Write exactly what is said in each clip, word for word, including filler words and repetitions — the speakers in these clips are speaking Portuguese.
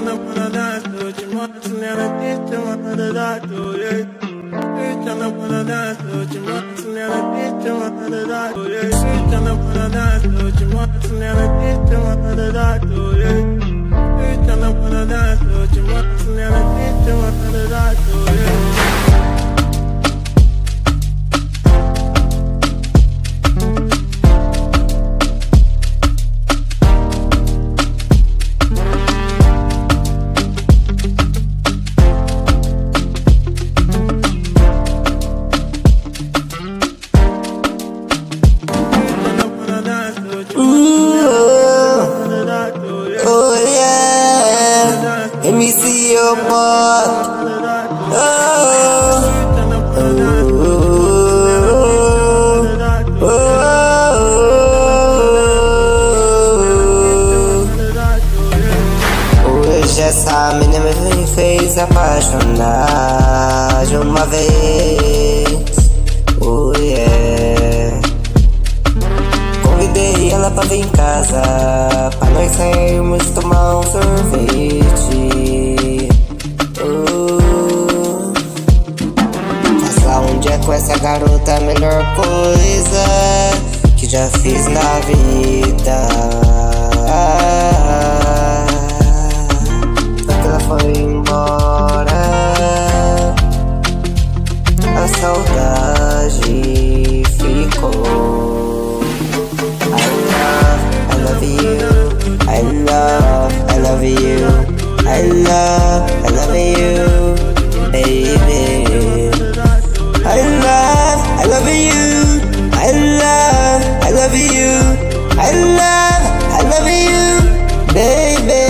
tryna wanna dance to you, Martinelli, teach you wanna dance to you. She tryna wanna dance to you, Martinelli, teach you wanna dance to you. She tryna wanna dance to you, Martinelli, teach you wanna dance to you. She tryna wanna dance to you, Martinelli, teach you wanna dance to you. Let me see your butt. Oh, oh, oh. Hoje essa menina me fez apaixonar de uma vez. Oh yeah. Convidei ela pra vir em casa, pra nós sairmos tomar um sorvete. Oh, passar um dia com essa garota é a melhor coisa que já fiz na vida. Só que ela foi embora, a saudade ficou. I love, I love you. I love, I love you. I love, I love you, baby. I love, I love you. I love, I love you. I love, I love you, baby.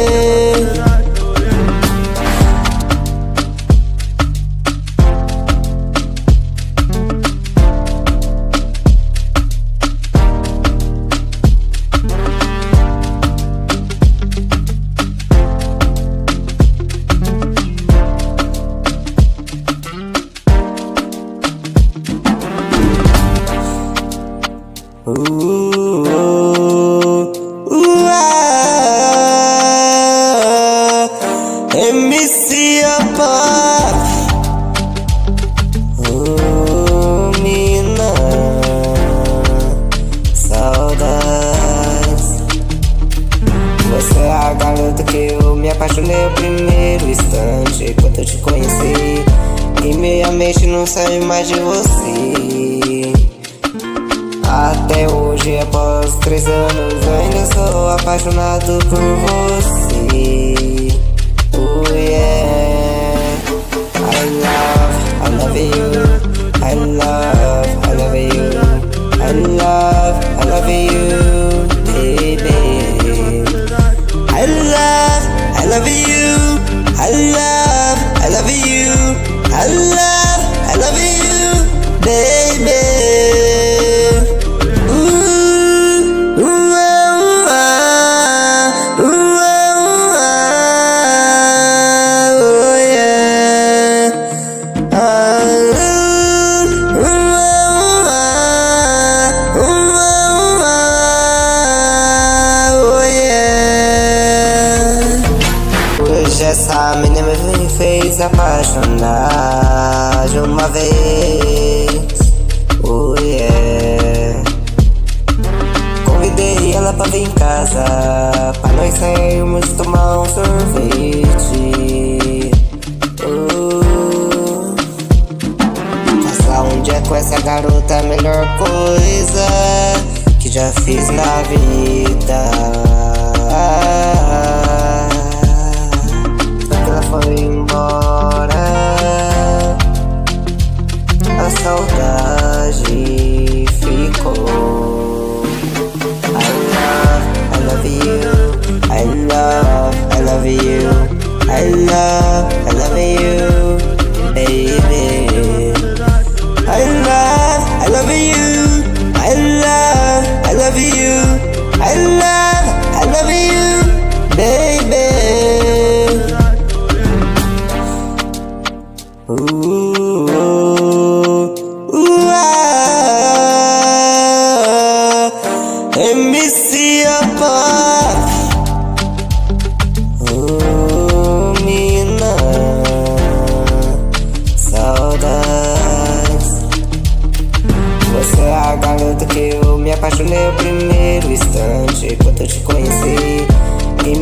Ooh, ooh, ooh, ah, let me see your butt. Oh, mina, saudades. Você é a garota que eu me apaixonei no primeiro instante quando eu te conheci, e minha mente não sai mais de você. Até hoje, após três anos, ainda sou apaixonado por você. Oh yeah. I love, I love you. I love, I love you. I love, I love you, baby. I love, I love you. I love, I love you. I love, I love you, baby. Essa menina me fez apaixonar de uma vez. Oh yeah. Convidei ela pra vir em casa, pra nós sairmos tomar um sorvete. Oh, passar um dia com essa garota é a melhor coisa que já fiz na vida. Ela foi embora, a saudade ficou. I love, I love you. I love, I love you. I love, I love you, baby. I love, I love you. I love, I love you. I love, I love you, baby. Ooh, ooh, ah, let me see your butt. Ooh.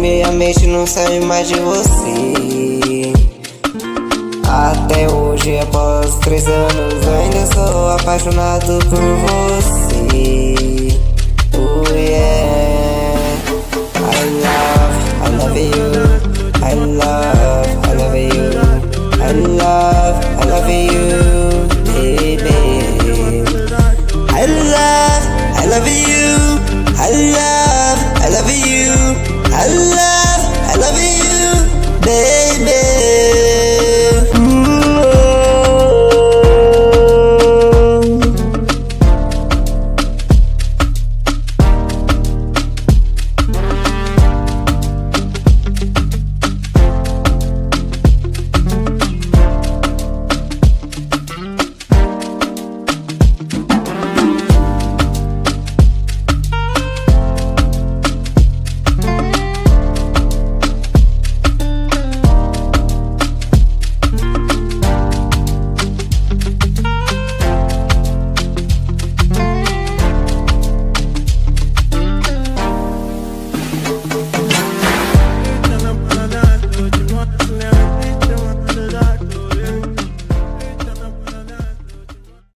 minha mente não sai mais de você. Até hoje, após três anos, ainda sou apaixonado por você. Oh yeah.